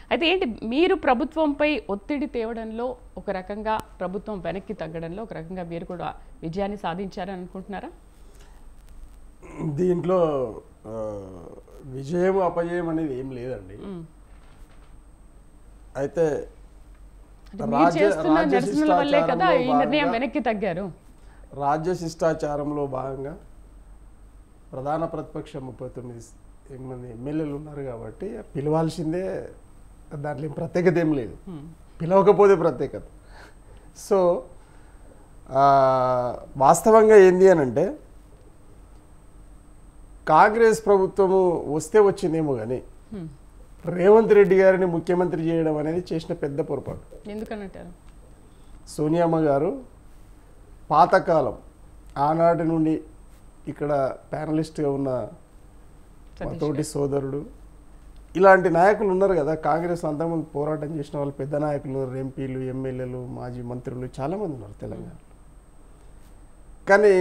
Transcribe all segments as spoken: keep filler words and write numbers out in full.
అయితే ఏంటి మీరు ప్రభుత్వంపై ఒత్తిడి తేవడంలో ఒక రకంగా ప్రభుత్వం వెనక్కి తగ్గడంలో ఒక రకంగా మీరు కూడా విజయాన్ని సాధించారని అనుకుంటున్నారా? దీంట్లో విజయం అపజయం అనేది ఏం లేదండి. అయితే వెనక్కి తగ్గారు. రాజ్య శిష్టాచారంలో భాగంగా ప్రధాన ప్రతిపక్షం ముప్పై తొమ్మిది మంది ఎమ్మెల్యేలు ఉన్నారు కాబట్టి పిలవాల్సిందే, దాంట్లో ఏం ప్రత్యేకత ఏం లేదు, పిలవకపోతే ప్రత్యేకత. సో వాస్తవంగా ఏంది అని అంటే కాంగ్రెస్ ప్రభుత్వము వస్తే వచ్చిందేమో కానీ రేవంత్ రెడ్డి గారిని ముఖ్యమంత్రి చేయడం అనేది చేసిన పెద్ద పొరపాటు. ఎందుకనంటారు? సోనియామ్మ గారు పాతకాలం ఆనాటి నుండి ఇక్కడ ప్యానలిస్ట్గా ఉన్న తోటి సోదరుడు ఇలాంటి నాయకులు ఉన్నారు కదా, కాంగ్రెస్ అంతకుముందు పోరాటం చేసిన వాళ్ళు పెద్ద నాయకులు, ఎంపీలు, ఎమ్మెల్యేలు, మాజీ మంత్రులు చాలామంది ఉన్నారు తెలంగాణలో. కానీ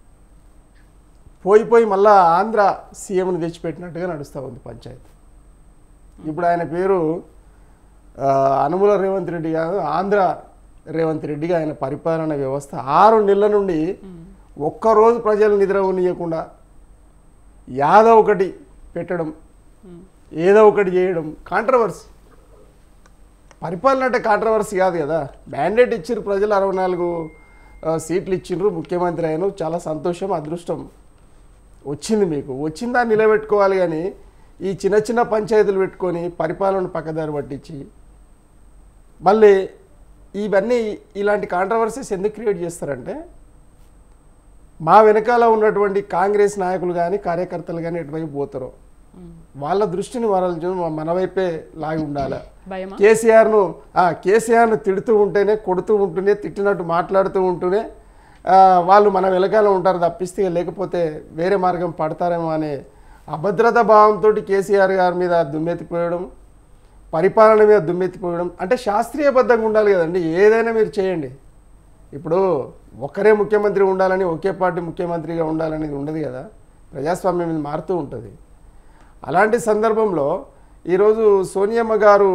పోయి పోయి మళ్ళా ఆంధ్ర సీఎంని తెచ్చిపెట్టినట్టుగా నడుస్తూ ఉంది పంచాయతీ. ఇప్పుడు ఆయన పేరు అనుముల రేవంత్ రెడ్డి కాదు, ఆంధ్ర రేవంత్ రెడ్డిగా ఆయన పరిపాలన వ్యవస్థ ఆరు నెలల నుండి ఒక్కరోజు ప్రజలు నిద్ర ఉన్నీయకుండా యాదో ఒకటి పెట్టడం, ఏదో ఒకటి చేయడం, కాంట్రవర్సీ. పరిపాలన అంటే కాంట్రవర్సీ కాదు కదా. మ్యాండేట్ ఇచ్చిర్రు ప్రజలు, అరవై నాలుగు సీట్లు ఇచ్చిండ్రు, ముఖ్యమంత్రి అయిన చాలా సంతోషం, అదృష్టం వచ్చింది మీకు. వచ్చిందా నిలబెట్టుకోవాలి. కానీ ఈ చిన్న చిన్న పంచాయతీలు పెట్టుకొని పరిపాలన పక్కదారి పట్టించి మళ్ళీ ఇవన్నీ ఇలాంటి కాంట్రవర్సీస్ ఎందుకు క్రియేట్ చేస్తారంటే మా వెనకాల ఉన్నటువంటి కాంగ్రెస్ నాయకులు కానీ కార్యకర్తలు కానీ ఎటువైపు పోతారో వాళ్ళ దృష్టిని వాళ్ళ మన వైపే లాగి ఉండాలి. కేసీఆర్ను కేసీఆర్ను తిడుతూ ఉంటేనే, కొడుతూ ఉంటూనే, తిట్టినట్టు మాట్లాడుతూ ఉంటూనే వాళ్ళు మన వెనకాల ఉంటారు తప్పిస్తే, లేకపోతే వేరే మార్గం పడతారేమో అనే అభద్రతా భావంతో కేసీఆర్ గారి మీద దుమ్మెత్తిపోయడం, పరిపాలన మీద దుమ్మెత్తిపోయడం. అంటే శాస్త్రీయబద్ధంగా ఉండాలి కదండి, ఏదైనా మీరు చేయండి. ఇప్పుడు ఒకరే ముఖ్యమంత్రి ఉండాలని, ఒకే పార్టీ ముఖ్యమంత్రిగా ఉండాలనేది ఉండదు కదా, ప్రజాస్వామ్యం మీద మారుతూ ఉంటుంది. అలాంటి సందర్భంలో ఈరోజు సోనియమ్మ గారు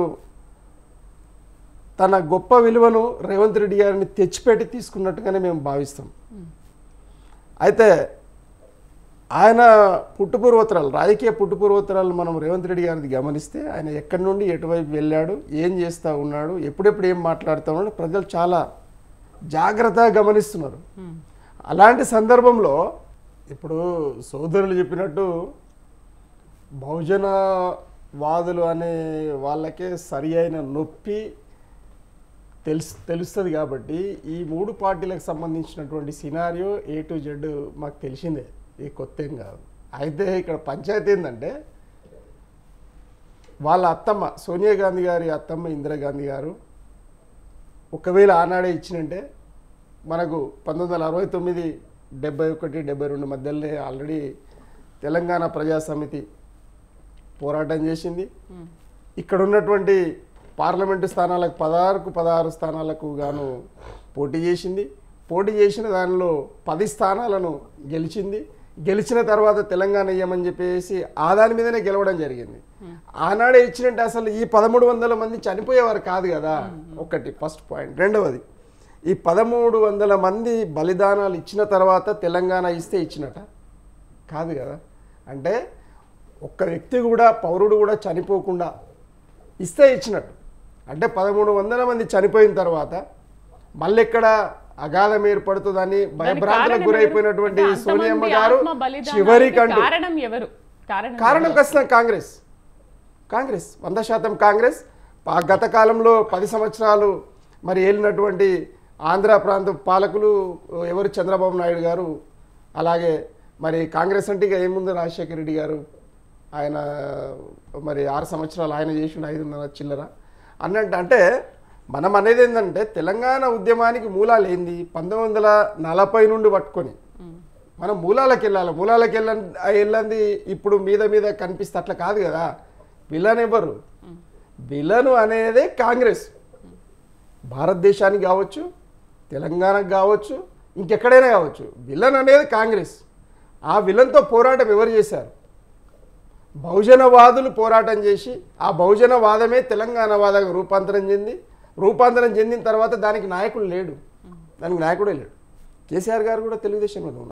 తన గొప్ప విలువను రేవంత్ రెడ్డి గారిని తెచ్చిపెట్టి తీసుకున్నట్టుగానే మేము భావిస్తాం. అయితే ఆయన పుట్టుపూర్వోత్తరాలు, రాజకీయ పుట్టుపూర్వోత్తరాలు మనం రేవంత్ రెడ్డి గారిది గమనిస్తే ఆయన ఎక్కడి నుండి ఎటువైపు వెళ్ళాడు, ఏం చేస్తూ ఉన్నాడు, ఎప్పుడెప్పుడు ఏం మాట్లాడుతూ ఉన్నాడు ప్రజలు చాలా జాగ్రత్తగా గమనిస్తున్నారు. అలాంటి సందర్భంలో ఇప్పుడు సోదరులు చెప్పినట్టు బహుజన వాదులు అనే వాళ్ళకే సరి అయిన నొప్పి తెలుసు తెలుస్తుంది కాబట్టి ఈ మూడు పార్టీలకు సంబంధించినటువంటి సినారియో ఏ టు జెడ్ మాకు తెలిసిందే, ఈ కొత్త ఏం కాదు. అయితే ఇక్కడ పంచాయతీ ఏంటంటే వాళ్ళ అత్తమ్మ సోనియా గాంధీ గారి అత్తమ్మ ఇందిరాగాంధీ గారు ఒకవేళ ఆనాడే ఇచ్చినంటే మనకు పంతొమ్మిది వందల అరవై తొమ్మిది డెబ్బై ఒకటి డెబ్బై రెండు మధ్యలోనే ఆల్రెడీ తెలంగాణ ప్రజాసమితి పోరాటం చేసింది. ఇక్కడ ఉన్నటువంటి పార్లమెంటు స్థానాలకు పదహారుకు పదహారు స్థానాలకు గాను పోటీ చేసింది. పోటీ చేసిన దానిలో పది స్థానాలను గెలిచింది. గెలిచిన తర్వాత తెలంగాణ ఇయ్యమని చెప్పేసి ఆ దాని మీదనే గెలవడం జరిగింది. ఆనాడే ఇచ్చినట్టు అసలు ఈ పదమూడు వందల మంది చనిపోయేవారు కాదు కదా, ఒకటి ఫస్ట్ పాయింట్. రెండవది, ఈ పదమూడు వందల మంది బలిదానాలు ఇచ్చిన తర్వాత తెలంగాణ ఇస్తే ఇచ్చినట కాదు కదా. అంటే ఒక్క వ్యక్తి కూడా, పౌరుడు కూడా చనిపోకుండా ఇస్తే ఇచ్చినట్టు. అంటే పదమూడు వందల మంది చనిపోయిన తర్వాత మళ్ళీ ఎక్కడ అగాధం ఏర్పడుతుందని భయభ్రాంతులకు గురైపోయినటువంటి సోనియమ్మ గారు చివరి కంటే కారణం ఖచ్చితంగా కాంగ్రెస్ కాంగ్రెస్ వంద శాతం కాంగ్రెస్. గత కాలంలో పది సంవత్సరాలు మరి ఏలినటువంటి ఆంధ్ర ప్రాంత పాలకులు ఎవరు, చంద్రబాబు నాయుడు గారు. అలాగే మరి కాంగ్రెస్ అంటే ఇక ఏముంది, రాజశేఖర రెడ్డి గారు, ఆయన మరి ఆరు సంవత్సరాలు ఆయన చేసిన ఐదున్నర చిల్లర అన్నట్టు. అంటే మనం అనేది ఏంటంటే తెలంగాణ ఉద్యమానికి మూలాలు ఏంది, పంతొమ్మిది వందల నలభై నుండి పట్టుకొని మనం మూలాలకు వెళ్ళాలి. మూలాలకు వెళ్ళ వెళ్ళంది ఇప్పుడు మీద మీద కనిపిస్తే అట్లా కాదు కదా. విలన్ ఎవరు? విలను అనేదే కాంగ్రెస్. భారతదేశానికి కావచ్చు, తెలంగాణకు కావచ్చు, ఇంకెక్కడైనా కావచ్చు, విలన్ అనేది కాంగ్రెస్. ఆ విలన్తో పోరాటం ఎవరు చేశారు? బహుజనవాదులు పోరాటం చేసి ఆ బహుజనవాదమే తెలంగాణ వాదంగా రూపాంతరం చెంది రూపాంతరం చెందిన తర్వాత దానికి నాయకుడు లేడు, దానికి నాయకుడే లేడు. కేసీఆర్ గారు కూడా తెలుగుదేశంలో ఉన్నారు.